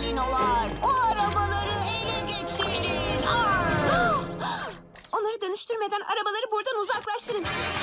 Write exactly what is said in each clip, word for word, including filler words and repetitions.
ninjalinolar. O arabaları ele geçirin. Arr! Onları dönüştürmeden arabaları buradan uzaklaştırın.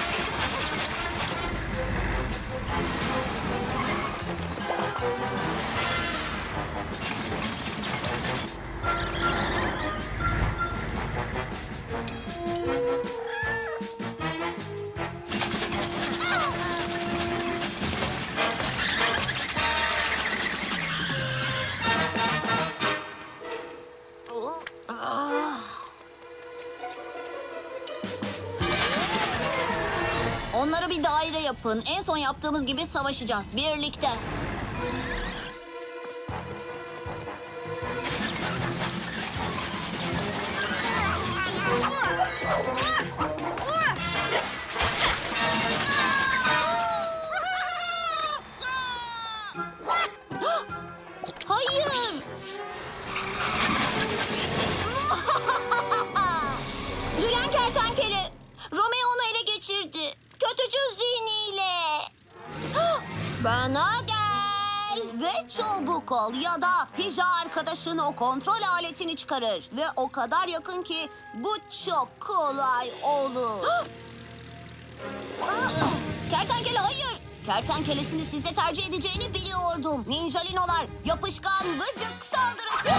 Onlara bir daire yapın. En son yaptığımız gibi savaşacağız. Birlikte. Hayır. Gülen kertenkele. Romeo onu ele geçirdi. Kötücül zihniyle. Bana gel. Ve çabuk ol ya da pija arkadaşın o kontrol aletini çıkarır. Ve o kadar yakın ki bu çok kolay olur. Kertenkele hayır. Kertenkelesini size tercih edeceğini biliyordum. Ninjalinolar, yapışkan vıcık saldırısı.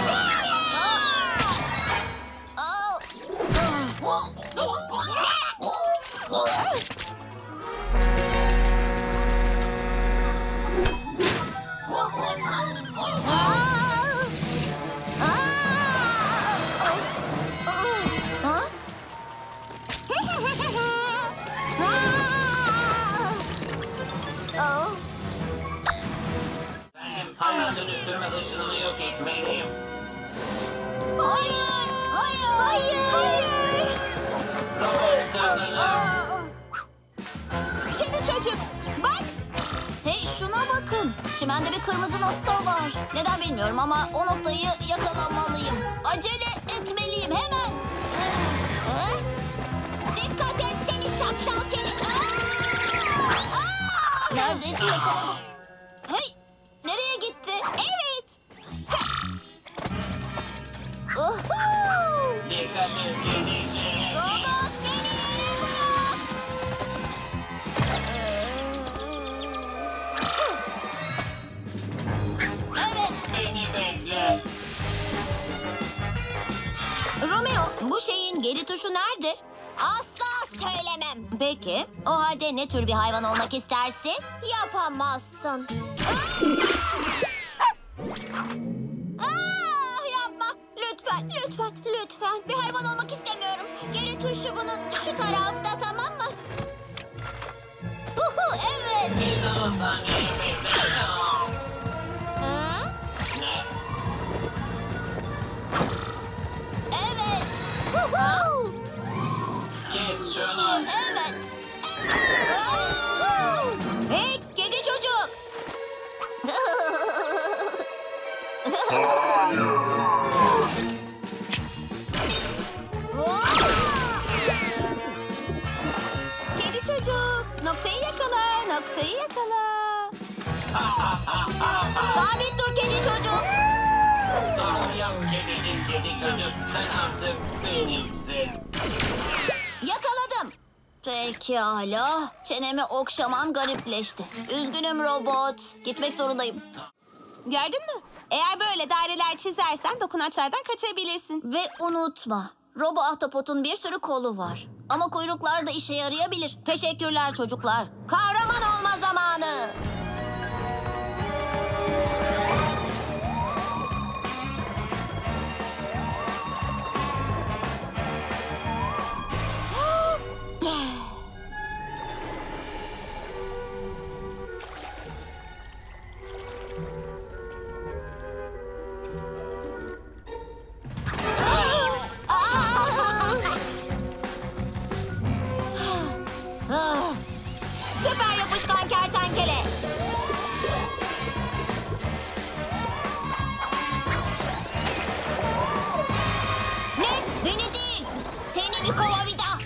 Hayvan dönüştürme ışınını yok etmeliyim. Hayır, hayır, hayır, hayır. Robot hazırlan. Kedi çocuk, bak. Hey şuna bakın. Çimende bir kırmızı nokta var. Neden bilmiyorum ama o noktayı yakalamalıyım. Acele etmeliyim hemen. Ha? Dikkat et seni şapşal kedi. Neredeyse yakaladım. Hey nereye gitti? Evet. Uhu! Dikkat et kedicik. Robot beni yere bırak. Evet. Beni bekle. Romeo, bu şeyin geri tuşu nerede? Asla söylemem. Peki, o halde ne tür bir hayvan olmak istersin? Yapamazsın. Ah, yapma. Lütfen, lütfen, lütfen. Bir hayvan olmak istemiyorum. Geri tuşu bunun şu tarafta, tamam mı? Uhu, evet. Bir daha saniye bekle. Ha? Ne? Evet. Uhu! Kes şunu. Evet. Hey, kedi çocuk. Kedi çocuk. Noktayı yakala, noktayı yakala. Sabit dur kedi çocuk. Sorun yok kedicik kedi çocuk. Sen artık benimsin. Yakaladım. Pekala. Çenemi okşaman garipleşti. Üzgünüm robot. Gitmek zorundayım. Gördün mü? Eğer böyle daireler çizersen dokunaçlardan kaçabilirsin. Ve unutma. Robo ahtapotun bir sürü kolu var. Ama kuyruklar da işe yarayabilir. Teşekkürler çocuklar. Kahraman olma zamanı. Süper yapışkan kertenkele. Ne? Beni değil. Seni bir kova vida.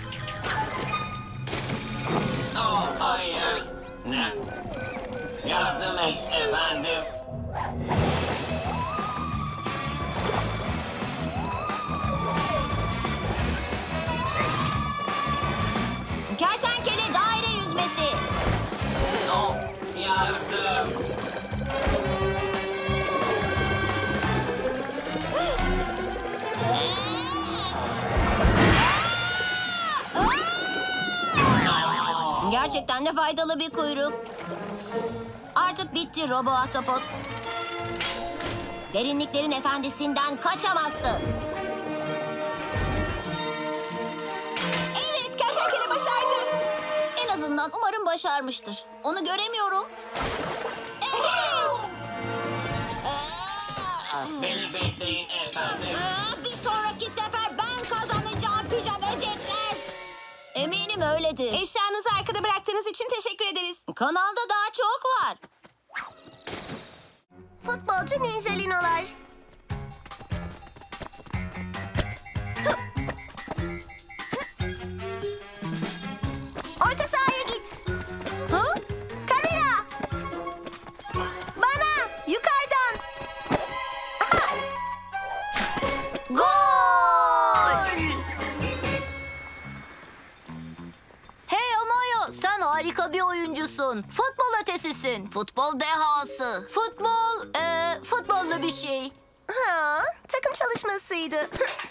Oh hayır. Ne? Yardım et efendim. Başardım. Gerçekten de faydalı bir kuyruk. Artık bitti Robo Ahtapot. Derinliklerin efendisinden kaçamazsın. Evet, kertenkele başardı. En azından umarım başarmıştır. Onu göremiyorum. Evet. Beni bekleyin efendim. Aa, bir sonraki sefer ben kazanacağım pijama böcekler. Eminim öyledir. Eşyanızı arkada bıraktığınız için teşekkür ederiz. Kanalda daha çok var. Futbolcu ninjalinolar. Orta sahaya git. Ha? Kamera. Bana yukarıdan. Aha. Gol! Hey Amaya, sen harika bir oyuncusun. Futbol ötesisin. Futbol dehası. Futbol, eee, futbolla bir şey. Ha, takım çalışmasıydı.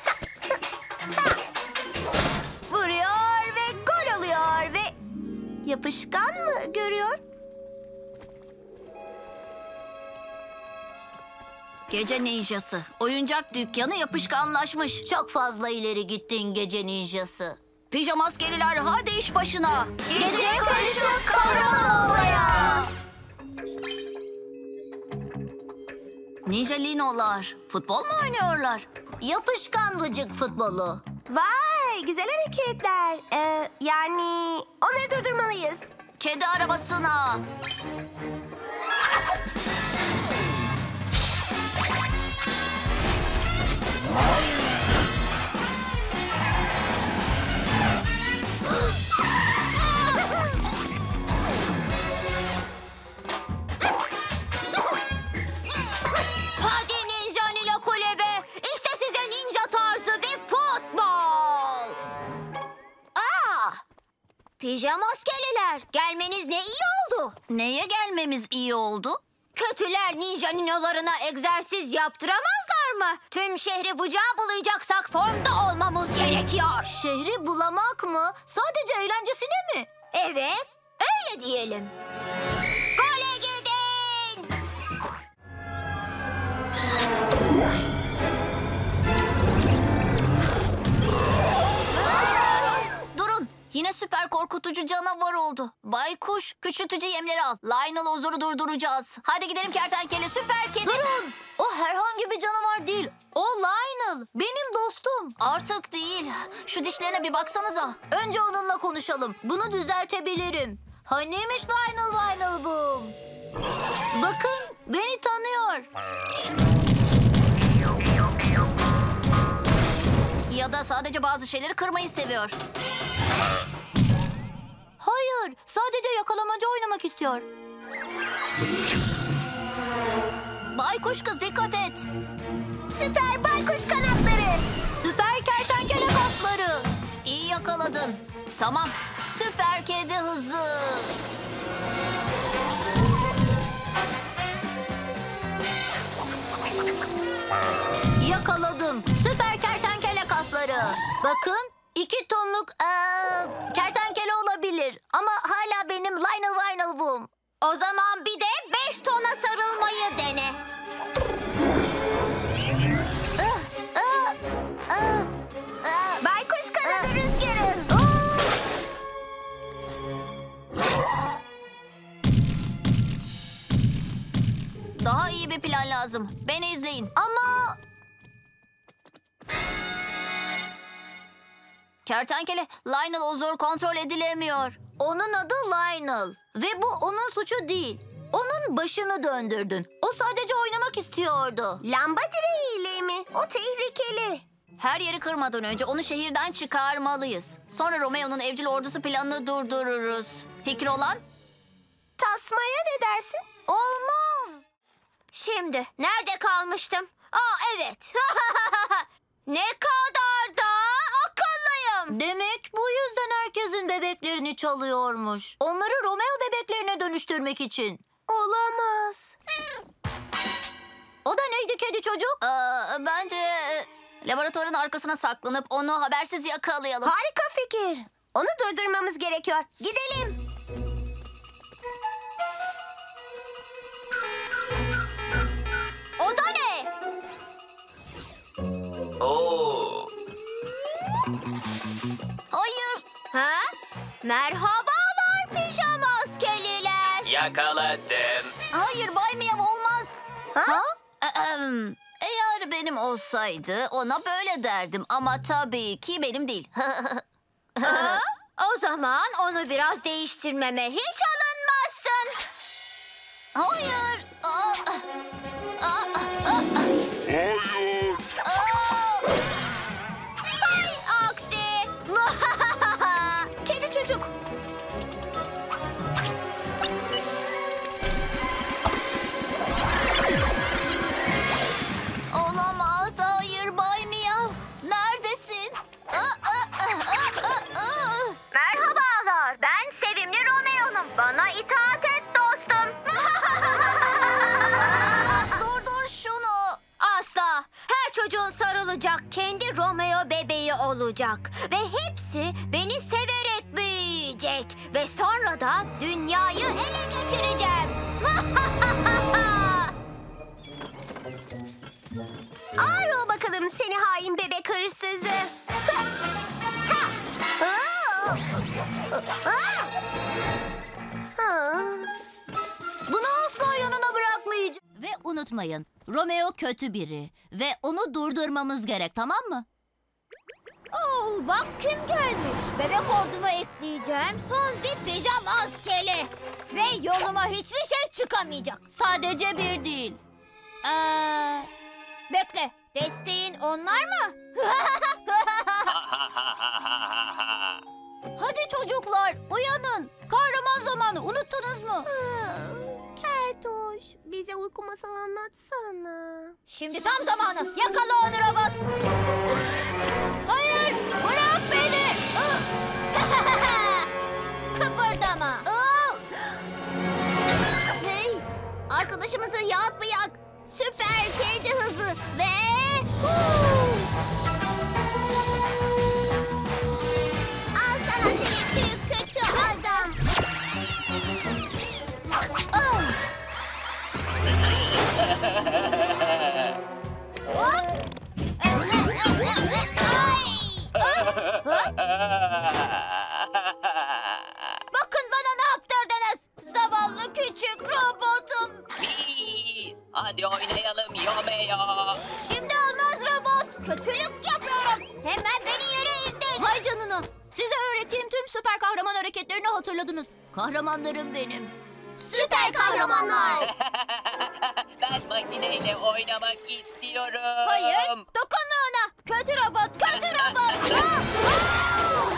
Vuruyor ve gol alıyor ve yapışkan mı görüyor? Gece ninjası. Oyuncak dükkanı yapışkanlaşmış. Çok fazla ileri gittin gece ninjası. Pijamaskeliler hadi iş başına. Gece karışık kahraman olmaya. Ninjalinolar futbol mu oynuyorlar? Yapışkan vıcık futbolu. Vay, güzel hareketler. Ee, yani onları durdurmalıyız. Kedi arabasına. Hadi ninja Nilo kulübe. İşte size ninja tarzı bir futbol. Aa! Pijamaskeliler, gelmeniz ne iyi oldu. Neye gelmemiz iyi oldu? Kötüler ninja ninolarına egzersiz yaptıramazlar mı? Tüm şehri vıcağa bulayacaksak formda olmamız gerekiyor. Şehri bulamak mı? Sadece eğlencesine mi? Evet, öyle diyelim. Gole gidin! Durun. Yine süper korkutucu canavar oldu. Baykuş, küçültücü yemleri al. Lionel Ozor'u durduracağız. Hadi gidelim kertenkele, süper kedi. Durun. O herhangi bir canavar değil. O Lionel. Benim dostum. Artık değil. Şu dişlerine bir baksanıza. Önce onunla konuşalım. Bunu düzeltebilirim. Haniymiş Lionel Lionel Boom? Bakın, beni tanıyor. Ya da sadece bazı şeyleri kırmayı seviyor. Hayır, sadece yakalamaca oynamak istiyor. Baykuş kız dikkat et. Süper baykuş kanatları. Süper kertenkele kasları. İyi yakaladın. Tamam, süper kedi hızı. Yakaladım. Süper kertenkele kasları. Bakın, iki tonluk eee, kertenkele olabilir. Ama hala benim Lionel Lionel Boom. O zaman bir de beş tona sarılmayı dene. Ah, ah, ah, ah. Baykuş kanadı rüzgarı. Daha iyi bir plan lazım. Beni izleyin. Ama... Kertenkele, Lionel Ozor kontrol edilemiyor. Onun adı Lionel. Ve bu onun suçu değil. Onun başını döndürdün. O sadece oynamak istiyordu. Lamba direğiyle mi? O tehlikeli. Her yeri kırmadan önce onu şehirden çıkarmalıyız. Sonra Romeo'nun evcil ordusu planını durdururuz. Fikri olan? Tasmaya ne dersin? Olmaz. Şimdi nerede kalmıştım? Aa evet. Ne kadar da akıllıyım. Demek bu yüzden herkesin bebeklerini çalıyormuş. Onları Romeo bebeklerine dönüştürmek için. Olamaz. O da neydi kedi çocuk? Aa, bence e, laboratuvarın arkasına saklanıp onu habersiz yakalayalım. Harika fikir. Onu durdurmamız gerekiyor. Gidelim. O da ne? Oo. Hayır. Ha? Merhabalar pijama askeriler. Yakaladım. Hayır Bay Miyav olmaz. Ha? Ahem. Eğer benim olsaydı ona böyle derdim ama tabii ki benim değil. Ha? O zaman onu biraz değiştirmeme hiç alınmazsın. Hayır. Aa, aa, aa, aa. Hayır. Aa. Hay aksi. Kedi çocuk. Olamaz. Hayır Bay Miyav. Neredesin? Aa, aa, aa, aa, aa. Merhabalar. Ben sevimli Romeo'num. Bana itaat et dostum. Dur dur şunu. Asla. Her çocuğun sarılacak kendi Romeo bebeği olacak. Ve hepsi beni severek büyüyecek. Ve sonra da dünyayı ele geçireceğim. Ağır ol bakalım seni hain bebek hırsızı. Bunu asla yanına bırakmayacağım. Ve unutmayın, Romeo kötü biri ve onu durdurmamız gerek, tamam mı? Oo, bak kim gelmiş. Bebek orduma ekleyeceğim son bir pijama askeri. Ve yoluma hiçbir şey çıkamayacak. Sadece bir değil. Ee, Bekle, desteğin onlar mı? hadi çocuklar, uyanın. Kahraman zamanı, unuttunuz mu? Kertoş, bize uyku masalı anlatsana. Şimdi tam zamanı. Yakala onu robot. Hayır, bırak beni. Kıpırdama. Hey, arkadaşımızı yatmayak. Süper kedi hızı ve... Al sana seni büyük kötü adam. Hop! Bakın bana ne yaptırdınız. Zavallı küçük robotum. Hii, Hadi oynayalım Romeo. Şimdi olmaz robot. Kötülük yapıyorum. Hemen beni yere indir. Hay canına. Size öğrettiğim tüm süper kahraman hareketlerini hatırladınız. Kahramanlarım benim. Süper kahramanlar. Ben makineyle oynamak istiyorum. Hayır, dokunma ona. Kötü robot, kötü robot. Ah, ah!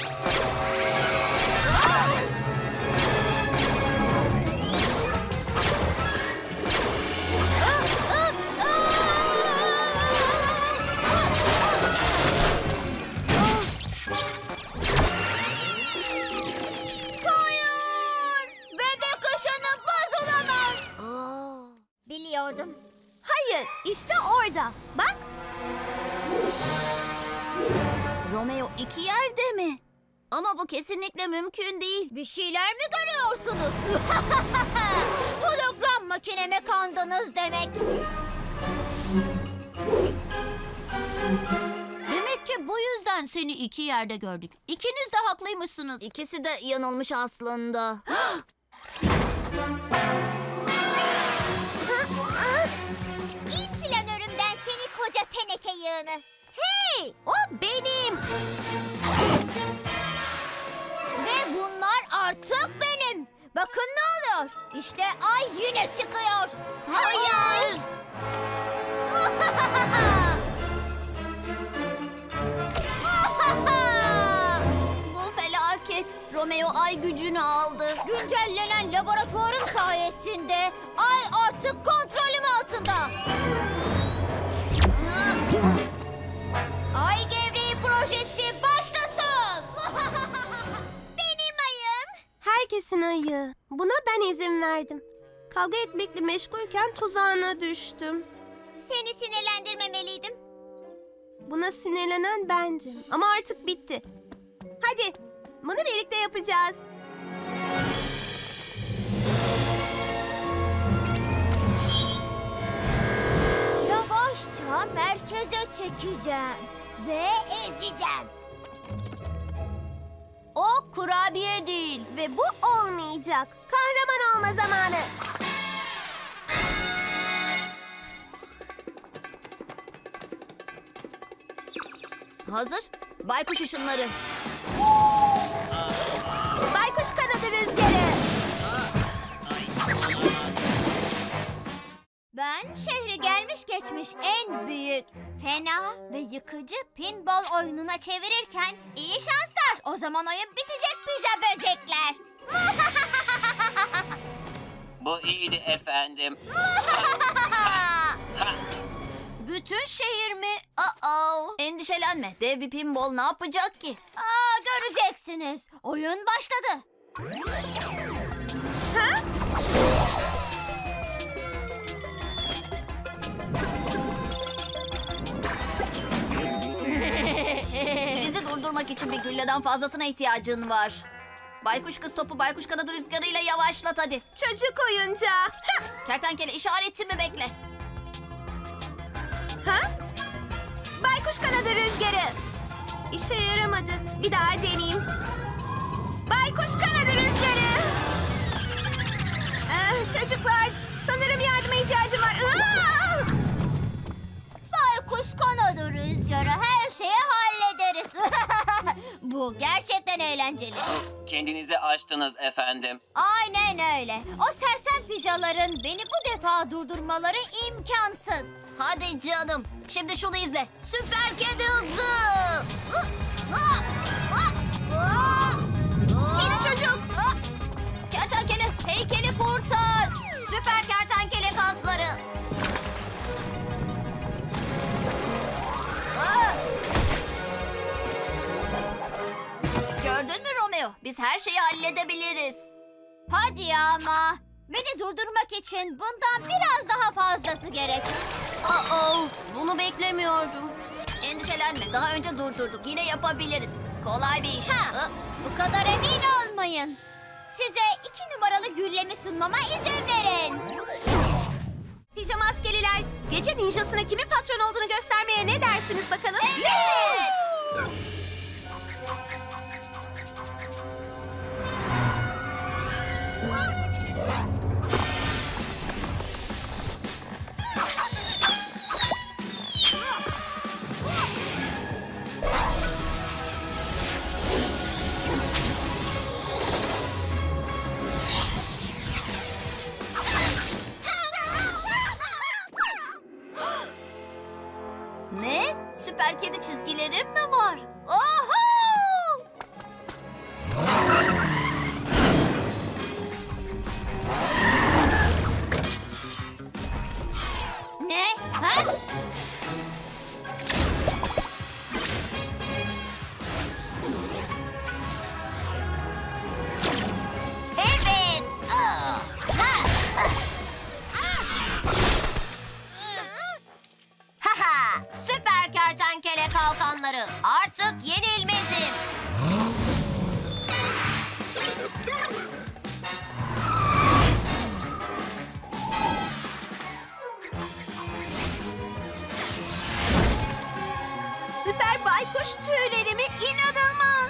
Hayır! Bebek ışını bozulamaz. Biliyordum. Hayır, işte orada. Bak. Romeo iki yerde mi? Ama bu kesinlikle mümkün değil. Bir şeyler mi görüyorsunuz? Hologram makineme kandınız demek. Demek ki bu yüzden seni iki yerde gördük. İkiniz de haklıymışsınız. İkisi de yanılmış aslında. İlk planörümden seni koca teneke yığını. Hey, o benim. Ve bunlar artık benim. Bakın ne oluyor. İşte ay yine çıkıyor. Hayır. Bu felaket. Romeo ay gücünü aldı. Güncellenen laboratuvarım sayesinde ay artık kontrolüm altında. Ay gevreği projesi başlasın. Benim ayım. Herkesin ayı. Buna ben izin verdim. Kavga etmekle meşgulken tuzağına düştüm. Seni sinirlendirmemeliydim. Buna sinirlenen bendim. Ama artık bitti. Hadi, bunu birlikte yapacağız. Yavaşça merkeze çekeceğim ve ezeceğim. O kurabiye değil. Ve bu olmayacak. Kahraman olma zamanı. Hazır. Baykuş ışınları. Baykuş kanadı rüzgarı. Ben şehri gelmiş geçmiş en büyük, fena ve yıkıcı pinball oyununa çevirirken iyi şanslar. O zaman oyun bitecek pija böcekler. Bu iyiydi efendim. Bütün şehir mi? Uh-oh. Endişelenme. Dev bir pinball ne yapacak ki? Aa, göreceksiniz. Oyun başladı. Ha? Bizi durdurmak için bir gülleden fazlasına ihtiyacın var. Baykuş kız topu baykuş kanadı rüzgarıyla yavaşlat hadi. Çocuk oyuncağı. Ha? Kertenkele işaretimi bekle. Ha? Baykuş kanadı rüzgarı. İşe yaramadı. Bir daha deneyeyim. Baykuş kanadı rüzgarı. Ah, çocuklar, sanırım yardıma ihtiyacım var. Aa! Baykuş kanadı rüzgarı, her şeyi hallederiz. Bu gerçekten eğlenceli. Kendinizi aştınız efendim. Aynen öyle. O sersem pijaların beni bu defa durdurmaları imkansız. Hadi canım. Şimdi şunu izle. Süper kedi hızı. Kedi çocuk. Kertenkele heykeli kurtar. Süper kertenkele kasları. Aa! Gördün mü Romeo? Biz her şeyi halledebiliriz. Hadi ya ama. Beni durdurmak için bundan biraz daha fazlası gerek. Aa, bunu beklemiyordum. Endişelenme. Daha önce durdurduk. Yine yapabiliriz. Kolay bir iş. Ha. Hı? Bu kadar emin olmayın. Size iki numaralı güllemi sunmama izin verin. Pijama askeriler, gece ninjasına kimin patron olduğunu göstermeye ne dersiniz bakalım? Evet. Ne? Süper kedi çizgilerim mi var? Oho! Ne? Ha? Evet. Aa. Ha. Haha! Süper kertenkele kalkanları. Artık yenilmezim. Süper baykuş tüylerimi inanılmaz.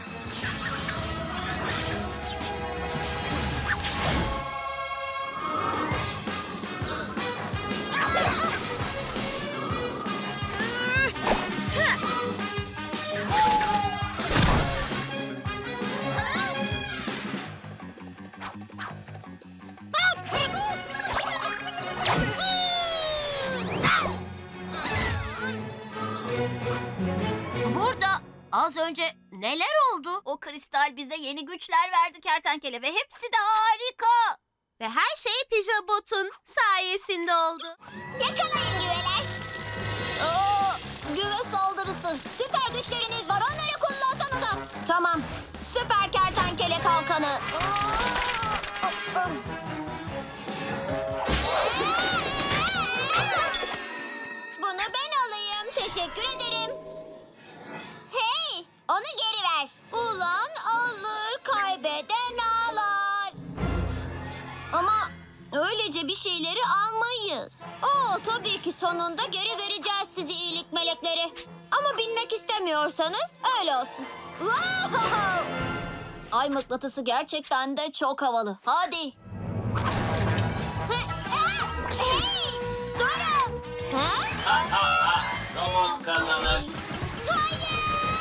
Burada az önce neler oldu? O kristal bize yeni güçler verdi kertenkele ve hepsi de harika. Ve her şey Pijabot'un sayesinde oldu. Yakalayın güveler. Aa, güve saldırısı. Süper güçleriniz var, onları kullansanıza. Tamam. Süper kertenkele kalkanı. Böylece bir şeyleri almayız. Oo, tabii ki sonunda geri vereceğiz sizi iyilik melekleri. Ama binmek istemiyorsanız öyle olsun. Ay mıknatısı gerçekten de çok havalı. Hadi. Hey, durun. Ha? Ha ha ha. Robot kazanır. Hayır.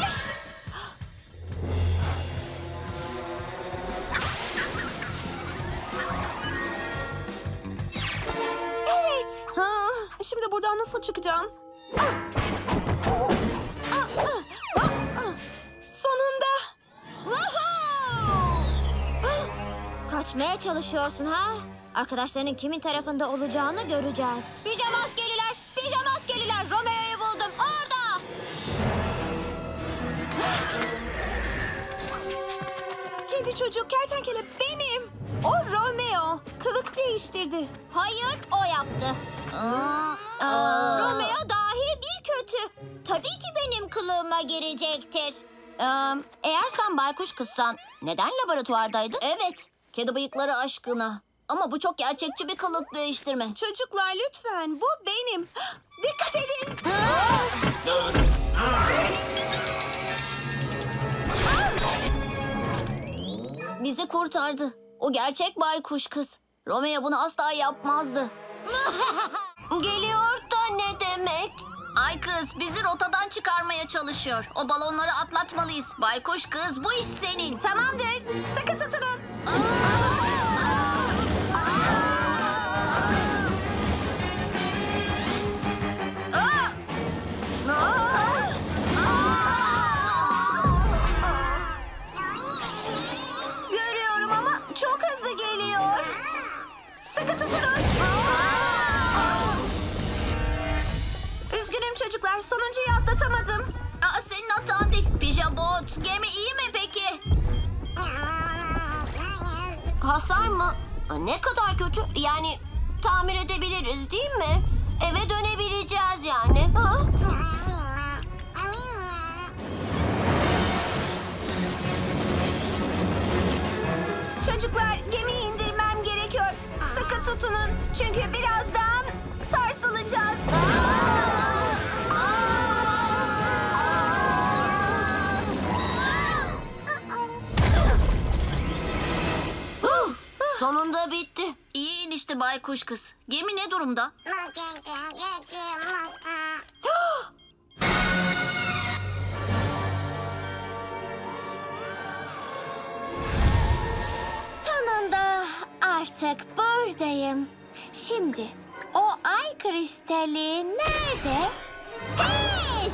Evet. Ha, şimdi buradan nasıl çıkacağım? Ah! Ah, ah, ah, ah. Sonunda. Woohoo! Kaçmaya çalışıyorsun ha? Arkadaşlarının kimin tarafında olacağını göreceğiz. Pijama askeriler, pijama askeriler. Romeo'yu buldum, orada. Kedi çocuk kertenkele benim. O Romeo. Kılık değiştirdi. Hayır, o yaptı. Aa, Romeo dahi bir kötü. Tabii ki benim kılığıma girecektir. Ee, eğer sen baykuş kızsan neden laboratuvardaydın? Evet. Kedi bıyıkları aşkına. Ama bu çok gerçekçi bir kılık değiştirme. Çocuklar lütfen bu benim. Dikkat edin. Dur. Bizi kurtardı. O gerçek baykuş kız. Romeo bunu asla yapmazdı. Geliyor da ne demek? Ay kız bizi rotadan çıkarmaya çalışıyor. O balonları atlatmalıyız. Baykuş kız bu iş senin. Tamamdır. Sakın tutunun. Aa! Görüyorum ama çok hızlı geliyor. Sıkı tutunun. Üzgünüm çocuklar. Sonuncuyu atlatamadım. Aa, senin hatan değil. Pijabot. Gemi iyi mi peki? Hasar mı? Ne kadar kötü. Yani tamir edebiliriz değil mi? Eve dönebileceğiz yani. Ha? Çocuklar gemiyi indirmem gerekiyor. Sıkı tutunun. Çünkü birazdan sarsılacağız. Huh, sonunda bitti. İyi inişti baykuş kız. Gemi ne durumda? Sonunda artık buradayım. Şimdi o ay kristali nerede? Hey!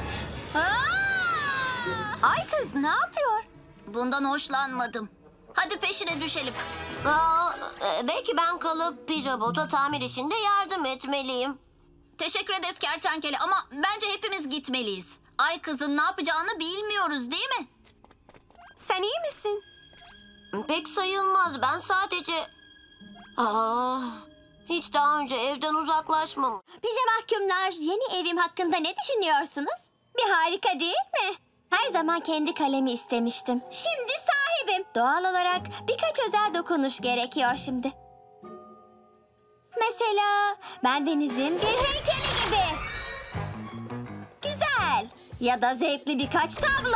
Aa! Ay kız ne yapıyor? Bundan hoşlanmadım. Hadi peşine düşelim. Aa, e, belki ben kalıp Pijabot'a tamir işinde yardım etmeliyim. Teşekkür ederiz kertenkele ama bence hepimiz gitmeliyiz. Ay kızın ne yapacağını bilmiyoruz değil mi? Sen iyi misin? Pek sayılmaz. Ben sadece... Aa, hiç daha önce evden uzaklaşmam. Pijama mahkumlar, yeni evim hakkında ne düşünüyorsunuz? Bir harika değil mi? Her zaman kendi kalemi istemiştim. Şimdi sahibim. Doğal olarak birkaç özel dokunuş gerekiyor şimdi. Mesela bendenizin bir heykeli gibi. Güzel. Ya da zevkli birkaç tablo.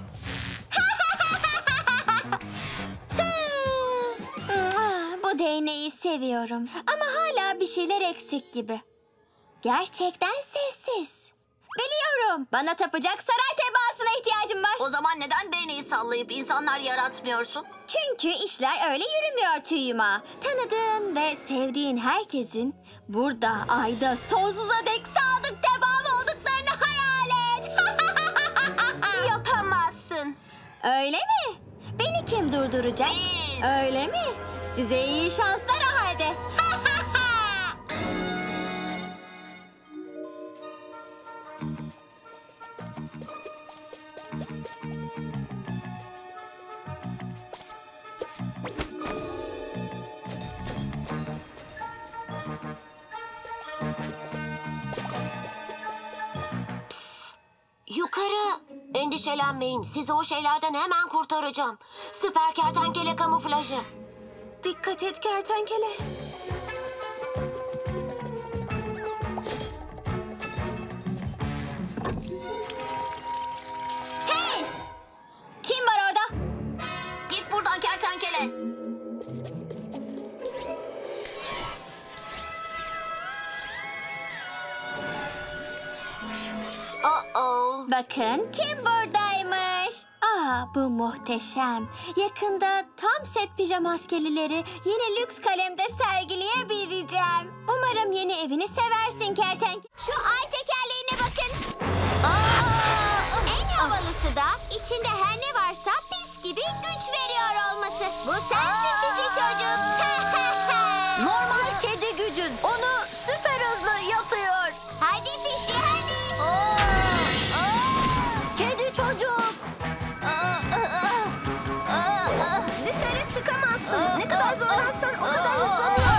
Bu değneği seviyorum. Ama hala bir şeyler eksik gibi. Gerçekten sessiz. Biliyorum. Bana tapacak saray tebaasına ihtiyacım var. O zaman neden değneği sallayıp insanlar yaratmıyorsun? Çünkü işler öyle yürümüyor Tüyüma. Tanıdığın ve sevdiğin herkesin burada ayda sonsuza dek sadık tebam olduklarını hayal et. Yapamazsın. Öyle mi? Beni kim durduracak? Biz. Öyle mi? Size iyi şanslar o halde. Yukarı. Endişelenmeyin. Sizi o şeylerden hemen kurtaracağım. Süper kertenkele kamuflajı. Dikkat et kertenkele. Bakın kim buradaymış. Aa, bu muhteşem. Yakında tam set pijama maskelileri yine lüks kalemde sergileyebileceğim. Umarım yeni evini seversin kertenkele. Şu ay tekerleğine bakın. En havalısı da içinde her ne varsa pis gibi güç veriyor olması. Bu sensin pisi çocuk. Normal kedi gücün onu süper hızlı yapıyor. Hadi pisi hadi. Kedi çocuk. Dışarı çıkamazsın. Ne kadar zorlansan o kadar hızlanıyor.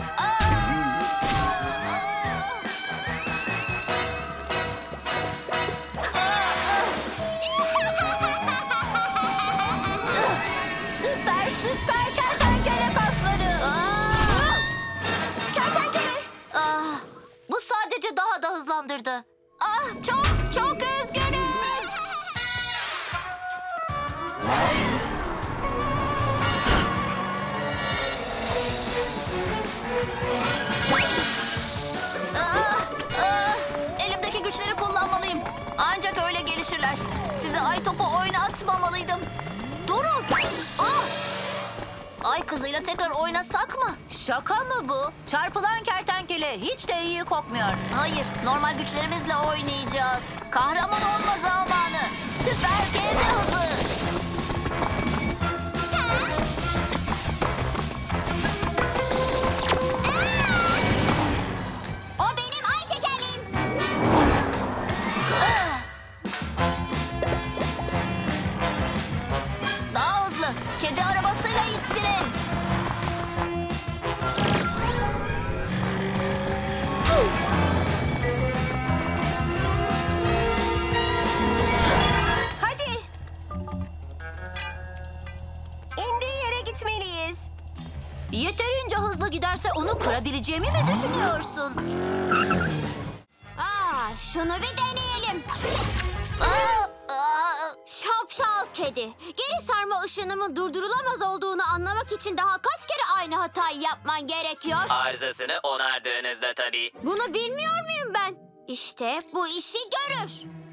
Süper süper kertenkele kasları. Kertenkele. Ah, bu sadece daha da hızlandırdı. Ah, çok çok üzgünüm. Ah, ah, elimdeki güçleri kullanmalıyım. Ancak öyle gelişirler. Size ay topu oynatmamalıydım. Durun. Ah! Ay kızıyla tekrar oynasak mı? Şaka mı bu? Çarpılan kertenkele hiç de iyi kokmuyor. Hayır, normal güçlerimizle oynayacağız. Kahraman olma zamanı. Süper kedi hızı. O benim ay tekerleğim. Daha hızlı. Kedi arabasıyla ittirin. Hadi. İndiği yere gitmeliyiz. Yeterince hızlı giderse onu kırabileceğimi mi düşünüyorsun? Aa, şunu bir deneyelim. Aa, aa, Şapşal kedi. Geri sarma ışınımın durdurulamaz olduğunu anlamak için daha kaç kere aynı hatayı yapman gerekiyor? Arızasını onardığınızda tabii. Bunu bilmiyor muyum ben? İşte bu işi görür.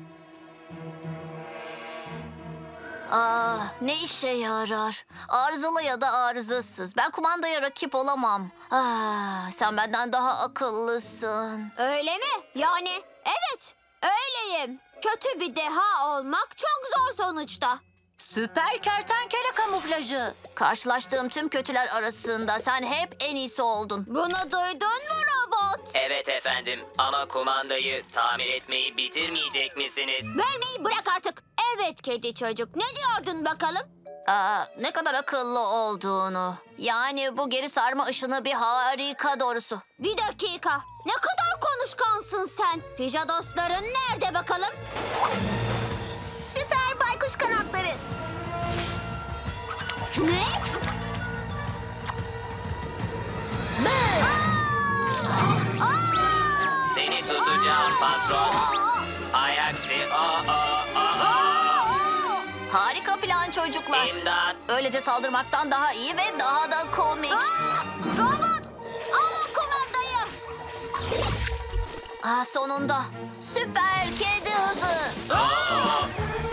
Ah, ne işe yarar? Arızalı ya da arızasız. Ben kumandaya rakip olamam. Ah, sen benden daha akıllısın. Öyle mi? Yani evet, öyleyim. Kötü bir deha olmak çok zor sonuçta. Süper kertenkele kamuflajı. Karşılaştığım tüm kötüler arasında sen hep en iyisi oldun. Bunu duydun mu robot? Evet efendim ama kumandayı tamir etmeyi bitirmeyecek misiniz? Bölmeyi bırak artık. Evet kedi çocuk. Ne diyordun bakalım? Aa, ne kadar akıllı olduğunu. Yani bu geri sarma ışını bir harika doğrusu. Bir dakika. Ne kadar konuşkansın sen. Pija dostların nerede bakalım? Süper baykuş kanatları. Ne? Seni tutacağım patron. Ayaksi o o o. Harika plan çocuklar. İmdat. Öylece saldırmaktan daha iyi ve daha da komik. Robot! Al o kumandayı. Ah, sonunda. Süper kedi hızı. Ah,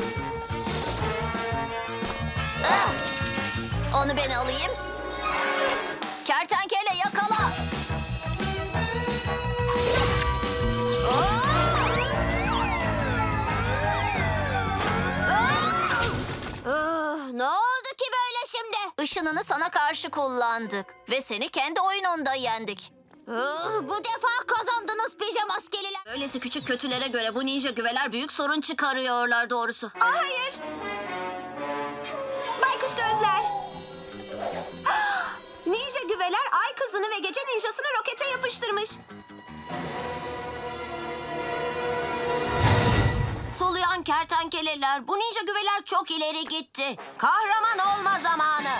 onu ben alayım. Kertenkele yakala. Ah, ne oldu ki böyle şimdi? Işınını sana karşı kullandık. Ve seni kendi oyununda yendik. Ah, bu defa kazandınız pija maskeliler. Öylesi küçük kötülere göre bu ninja güveler büyük sorun çıkarıyorlar doğrusu. Aa, hayır. Baykuş gözler. Ah, Ninja güveler ay kızını ve gece ninjasını rokete yapıştırmış. Soluyan kertenkeleler, bu ninja güveler çok ileri gitti. Kahraman olma zamanı.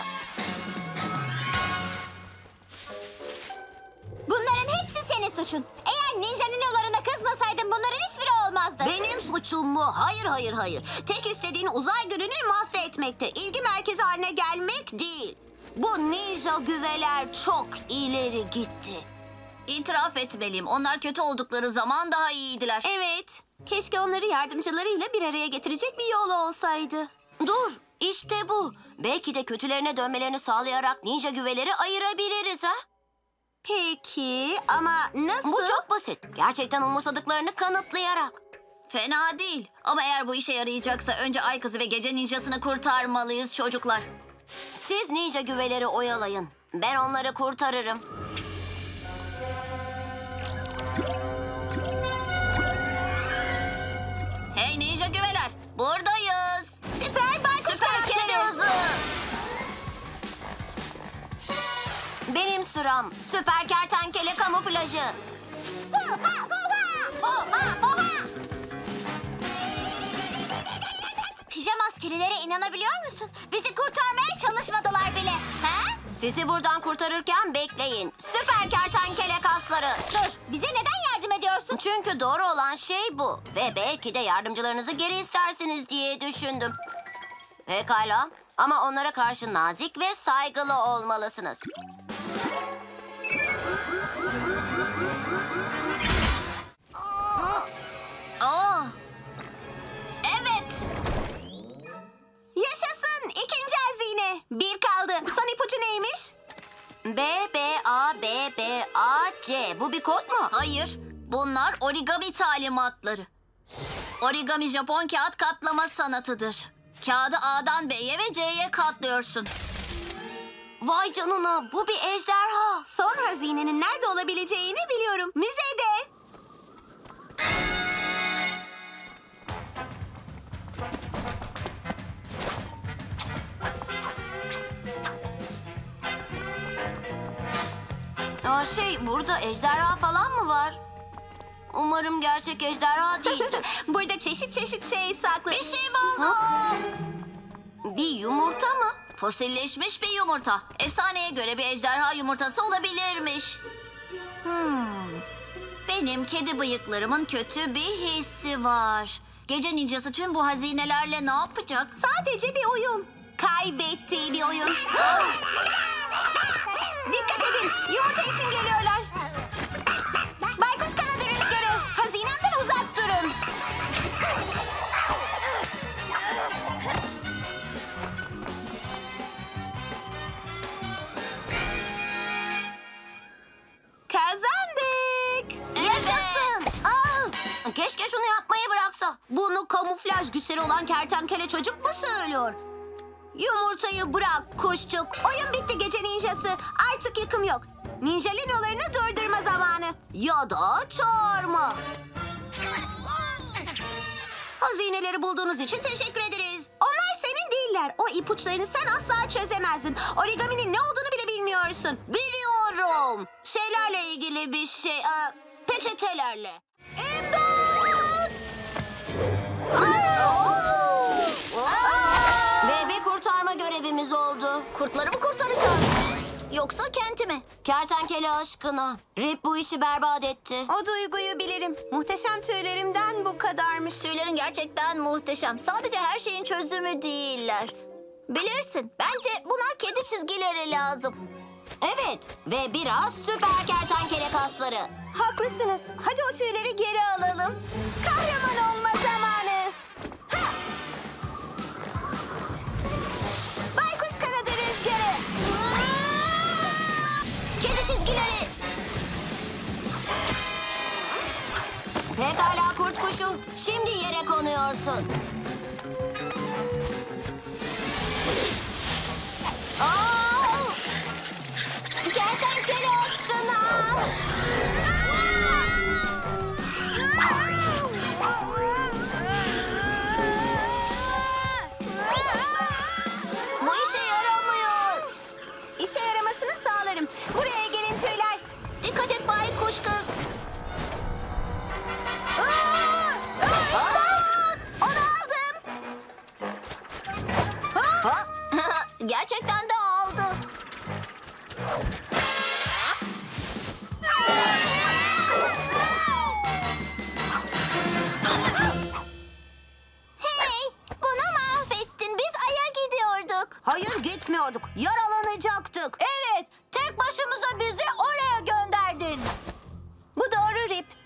Bunların hepsi senin suçun. Eğer ninja ninolarına kızmasaydın bunların hiçbiri olmazdı. Benim suçum mu? Hayır, hayır, hayır. Tek istediğin uzay gününü mahvetmekte. İlgi merkezi haline gelmek değil. Bu ninja güveler çok ileri gitti. İtiraf etmeliyim. Onlar kötü oldukları zaman daha iyiydiler. Evet. Keşke onları yardımcılarıyla bir araya getirecek bir yol olsaydı. Dur, işte bu. Belki de kötülerine dönmelerini sağlayarak ninja güveleri ayırabiliriz ha? Peki ama nasıl? Bu çok basit. Gerçekten umursadıklarını kanıtlayarak. Fena değil. Ama eğer bu işe yarayacaksa önce Ay Kızı ve Gece Ninjasını kurtarmalıyız çocuklar. Siz ninja güveleri oyalayın. Ben onları kurtarırım. Hey ninja güveler, buradayız. Süper baykuş Süper kedi hızı. Benim sıram. Süper kertenkele kamuflajı. Pijama askerlere inanabiliyor musun? Bizi kurtarmaya çalışmadılar bile. He? Sizi buradan kurtarırken bekleyin. Süper kertenkele kasları. Dur, bize neden yardım ediyorsun? Çünkü doğru olan şey bu. Ve belki de yardımcılarınızı geri istersiniz diye düşündüm. Pekala. Ama onlara karşı nazik ve saygılı olmalısınız. Aa. Evet. Yaşasın! İkinci hazine. Bir kaldı. Son ipucu neymiş? B, B, A, B, B, A, C. Bu bir kod mu? Hayır, bunlar origami talimatları. Origami Japon kağıt katlama sanatıdır. Kağıdı A'dan B'ye ve C'ye katlıyorsun. Vay canına, bu bir ejderha. Son hazinenin nerede olabileceğini biliyorum. Müzede. Aa, şey, burada ejderha falan mı var? Umarım gerçek ejderha değildir. Burada çeşit çeşit şey saklı. Bir şey buldum. Bir yumurta mı? Fosilleşmiş bir yumurta. Efsaneye göre bir ejderha yumurtası olabilirmiş. Hmm. Benim kedi bıyıklarımın kötü bir hissi var. Gece ninjası tüm bu hazinelerle ne yapacak? Sadece bir oyun. Kaybettiği bir oyun. Dikkat edin. Yumurta için geliyorlar. Baykuş kanadı rüzgarı. Hazinemden uzak durun. Kazandık. Evet. Aa, keşke şunu yapmayı bıraksa. Bunu kamuflaj güçleri olan kertenkele çocuk mu söylüyor? Yumurtayı bırak kuşçuk. Oyun bitti gece ninjası. Artık yıkım yok. Ninja linolarını durdurma zamanı. Ya da çağırma. Hazineleri bulduğunuz için teşekkür ederiz. Onlar senin değiller. O ipuçlarını sen asla çözemezsin. Origaminin ne olduğunu bile bilmiyorsun. Biliyorum. Şeylerle ilgili bir şey. Aa, peçetelerle. Ve bir kurtarma görevimiz oldu. Kurtları mı kurtaracağız? Yoksa kenti mi? Kertenkele aşkına. Rip bu işi berbat etti. O duyguyu bilirim. Muhteşem tüylerimden bu kadarmış. Tüylerin gerçekten muhteşem. Sadece her şeyin çözümü değiller. Bilirsin. Bence buna kedi çizgileri lazım. Evet ve biraz süper kertenkele kasları. Haklısınız. Hadi o tüyleri geri alalım. Kahraman olma zamanı. Ha! Baykuş kanadı rüzgarı. Kedi çizgileri. Pekala kurt kuşu. Şimdi yere konuyorsun. Aa! Kertenkele aşkına. Bu işe yaramıyor. İşe yaramasını sağlarım. Buraya gelin tüyler. Dikkat et baykuş kız. Aa! Aa! Onu aldı.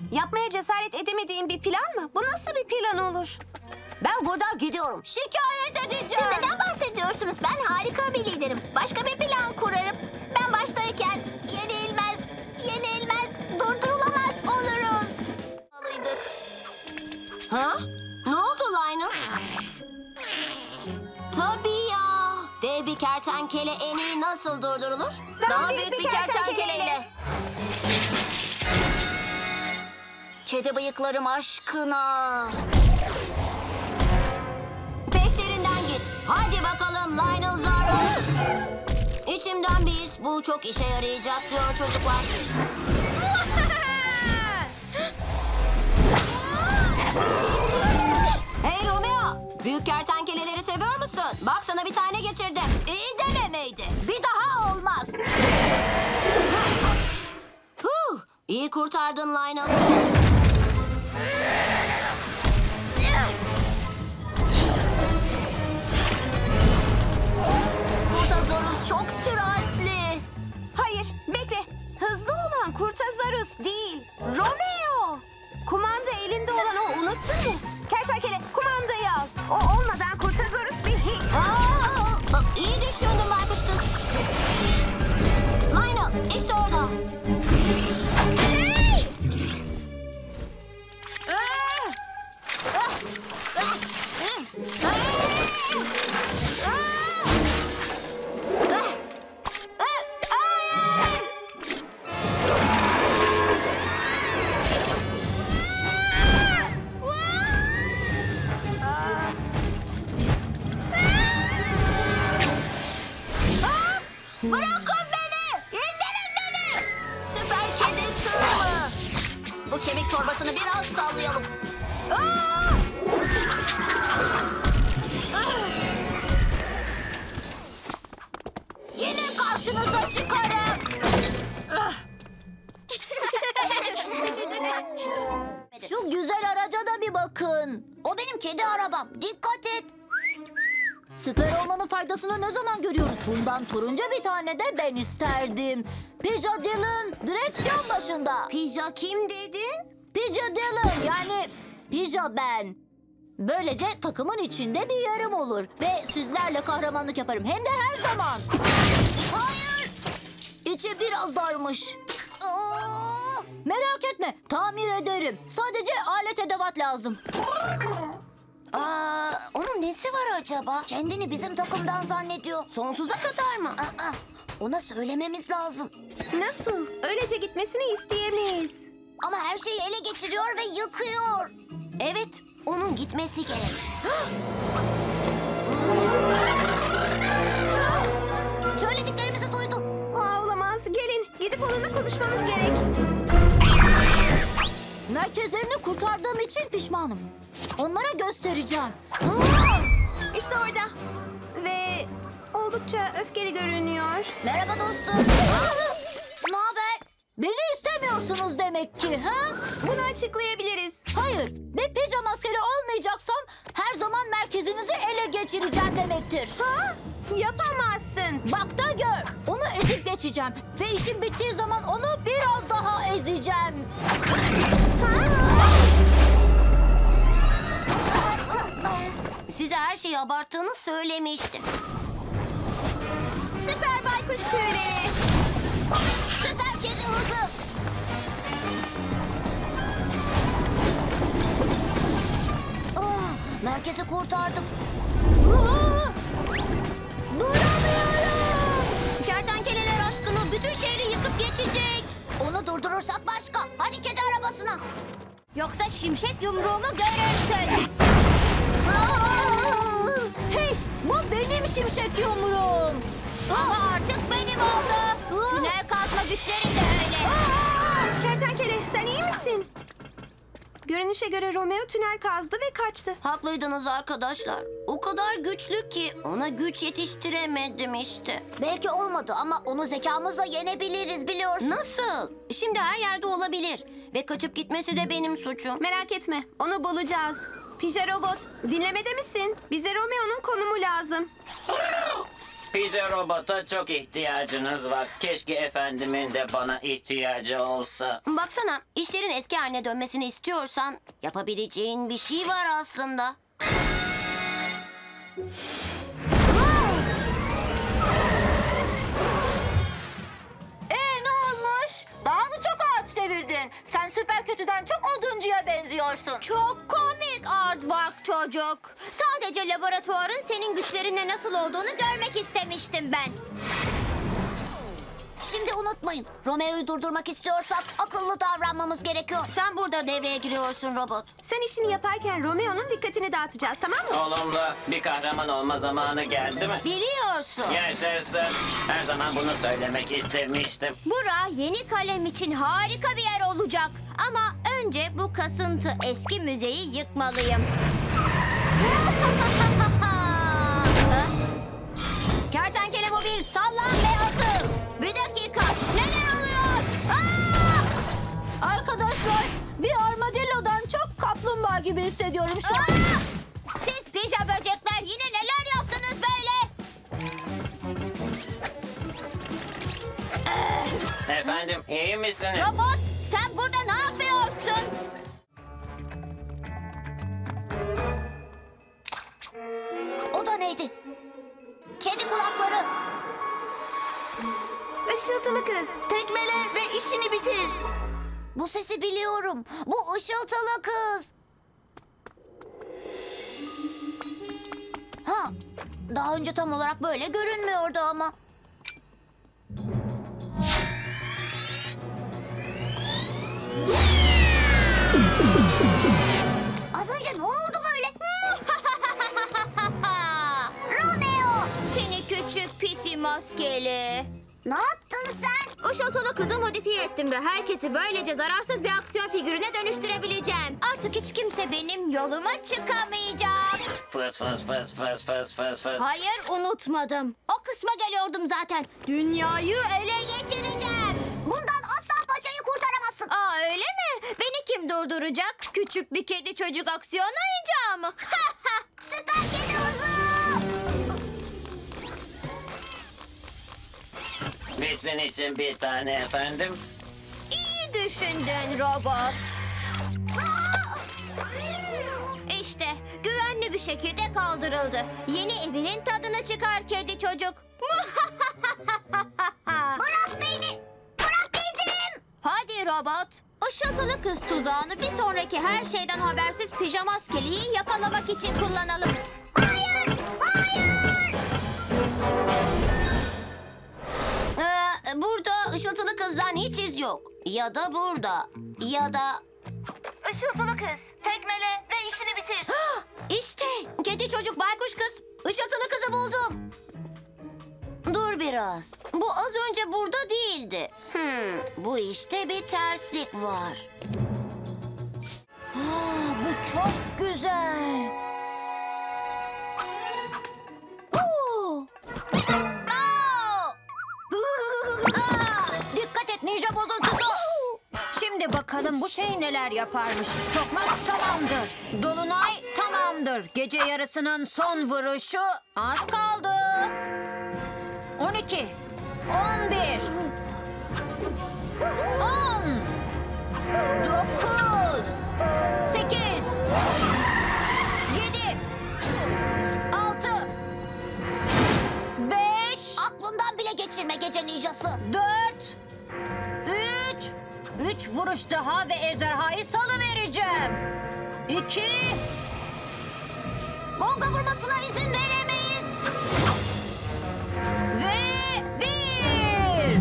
Yapmaya cesaret edemediğin bir plan mı? Bu nasıl bir plan olur? Ben buradan gidiyorum. Şikayet edeceğim. Siz neden bahsediyorsunuz? Ben harika bir liderim. Başka bir plan kurarım. Ben baştayken yenilmez, yenilmez, durdurulamaz oluruz. Alıydık. Ha? Ne oldu Lionel? Tabii ya. Dev bir kertenkele en iyi nasıl durdurulur? Daha büyük bir kertenkeleyle. Kedi bıyıklarım aşkına. Peşlerinden git. Hadi bakalım Lionel Zarus. İçimden bir his bu çok işe yarayacak diyor çocuklar. Hey Romeo, büyük kertenkeleleri seviyor musun? Bak sana bir tane getirdim. İyi denemeydi. Bir daha olmaz. Huh, iyi kurtardın Lionel. Kurtazorus çok süratli. Hayır, bekle. Hızlı olan Kurtazarus değil, Romeo. Kumanda elinde olan o, unuttun mu? Kertenkele, kumandayı al. O olmadan Kurtazarus bir hiç. Aa, iyi düşündün baykuş kız. Lionel, işte orada. Bırakın beni! İndirin beni! Süper kedi tırmı. Bu kemik torbasını biraz sallayalım. Aa! Yine karşınıza çıkarım. Şu güzel araca da bir bakın. O benim kedi arabam. Dikkat et. Süper olmanın faydasını ne zaman görüyoruz? Bundan turuncu bir tane de ben isterdim. Pija Dylan direksiyon başında. Pija kim dedin? Pija Dylan yani Pija ben. Böylece takımın içinde bir yerim olur. Ve sizlerle kahramanlık yaparım. Hem de her zaman. Hayır. İçi biraz darmış. Aa! Merak etme, tamir ederim. Sadece alet edevat lazım. Aa, onun nesi var acaba? Kendini bizim takımdan zannediyor. Sonsuza kadar mı? Aa, ona söylememiz lazım. Nasıl? Öylece gitmesini isteyemeyiz. Ama her şeyi ele geçiriyor ve yıkıyor. Evet, onun gitmesi gerek. Söylediklerimizi duydu. Aa, olamaz. Gelin, gidip onunla konuşmamız gerek. Merkezlerini kurtardığım için pişmanım. Onlara göstereceğim. İşte orada. Ve oldukça öfkeli görünüyor. Merhaba dostum. Ne haber? Beni istemiyorsunuz demek ki, ha? Bunu açıklayabiliriz. Hayır, bir pija maskeli olmayacaksam her zaman merkezinizi ele geçireceğim demektir. Ha? Yapamazsın. Bak da gör, onu ezip geçeceğim. Ve işim bittiği zaman onu biraz daha ezeceğim. Size her şeyi abarttığını söylemiştim. Süper baykuş tüyleri. Süper kedi hızı. Ah, merkezi kurtardım. Ah, duramıyorum. Kertenkeleler aşkına bütün şehri yıkıp geçecek. Onu durdurursak başka. Hadi kedi arabasına. Yoksa şimşek yumruğumu görürsün. Hey, bu benim şimşek yumruğum. Ama artık benim oldu. Tünel kazma güçlerin de öyle. Kertenkele, sen iyi misin? Görünüşe göre Romeo tünel kazdı ve kaçtı. Haklıydınız arkadaşlar. O kadar güçlü ki ona güç yetiştiremedim işte. Belki olmadı ama onu zekamızla yenebiliriz biliyorsun. Nasıl? Şimdi her yerde olabilir. Ve kaçıp gitmesi de benim suçum. Merak etme, onu bulacağız. Pija Robot, dinlemede misin? Bize Romeo'nun konumu lazım. Pizza robota çok ihtiyacınız var. Keşke efendimin de bana ihtiyacı olsa. Baksana, işlerin eski haline dönmesini istiyorsan yapabileceğin bir şey var aslında. Ee ne olmuş? Daha mı çok ağaç devirdin? Sen süper kötüden çok oduncuya benziyorsun. Çok komik Aardvark çocuk. Sadece laboratuvarın senin güçlerinle nasıl olduğunu görmek istemiştim ben. Şimdi unutmayın, Romeo'yu durdurmak istiyorsak akıllı davranmamız gerekiyor. Sen burada devreye giriyorsun robot. Sen işini yaparken Romeo'nun dikkatini dağıtacağız, tamam mı? Olumlu bir kahraman olma zamanı geldi mi? Biliyorsun. Yaşasın. Her zaman bunu söylemek istemiştim. Bura yeni kalem için harika bir yer olacak. Ama önce bu kasıntı eski müzeyi yıkmalıyım. Ha? Kertenkele bu bir sallan ve atıl. Bir dakika. Neler oluyor? Aa! Arkadaşlar bir armadillodan çok kaplumbağa gibi hissediyorum şu an. Aa! Siz pija böcekler yine neler yaptınız böyle? Efendim iyi misiniz? Robot, sen burada ne yapıyorsun? O da neydi? Kedi kulakları. Işıltılı kız, tekmele ve işini bitir. Bu sesi biliyorum. Bu ışıltılı kız. Ha, daha önce tam olarak böyle görünmüyordu ama. Az önce ne oldu böyle? Romeo! Seni küçük pisi maskeli. Ne yaptın sen? Işıltılı kızı modifiye ettim ve herkesi böylece zararsız bir aksiyon figürüne dönüştürebileceğim. Artık hiç kimse benim yoluma çıkamayacak. Fıs fıs fıs fıs fıs fıs fıs. Hayır, unutmadım. O kısma geliyordum zaten. Dünyayı ele geçireceğim. Bundan asla paçayı kurtaramazsın. Aa, öyle mi? Beni kim durduracak? Küçük bir kedi çocuk aksiyon oyuncağı mı? Süper kedi hızı. Bizim için bir tane efendim. İyi düşündün robot. İşte güvenli bir şekilde kaldırıldı. Yeni evinin tadını çıkar kedi çocuk. Bırak beni. Bırak dedim. Hadi robot. Işıltılı kız tuzağını bir sonraki her şeyden habersiz pijamaskeliyi yakalamak için kullanalım. Hayır. Hayır. Ee, burada ışıltılı kızdan hiç iz yok. Ya da burada. Ya da... Işıltılı kız, tekmele ve işini bitir. İşte kedi çocuk baykuş kız. Işıltılı kızı buldum. Dur biraz. Bu az önce burada değildi. Hmm, bu işte bir terslik var. Aa, bu çok güzel. Oo! Aa! Aa, dikkat et ninja bozuntusu. Şimdi bakalım bu şey neler yaparmış. Tokmak tamamdır. Dolunay tamamdır. Gece yarısının son vuruşu az kaldı. on iki, on bir, on, dokuz, sekiz, yedi, altı, beş, Aklından bile geçirme gece ninjası. dört, üç, üç vuruş daha ve ejderhayı salıvereceğim. İki, Gonga vurmasına izin veremeyiz. ve bir.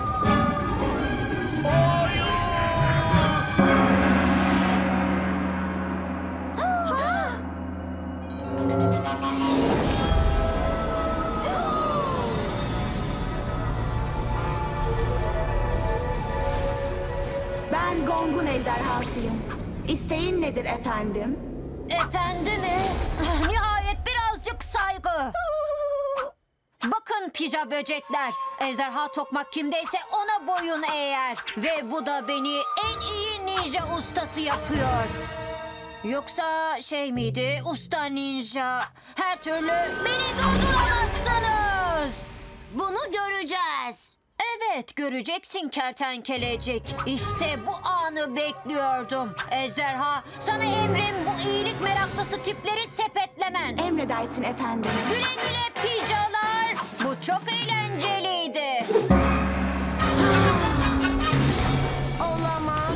Ben Gong'un ejderhasıyım. İsteğin nedir efendim? Efendi mi? Nihayet birazcık saygı. Bakın pija böcekler. Ejderha tokmak kimdeyse ona boyun eğer. Ve bu da beni en iyi ninja ustası yapıyor. Yoksa şey miydi? Usta ninja. Her türlü beni durduramazsınız. yapacağız? Bunu göreceğiz. Evet, göreceksin kertenkelecik. İşte bu anı bekliyordum. Ejderha, sana emrim bu iyilik meraklısı tipleri sepetlemen. Emredersin efendim. Güle güle pijalar. Bu çok eğlenceliydi. Olamaz.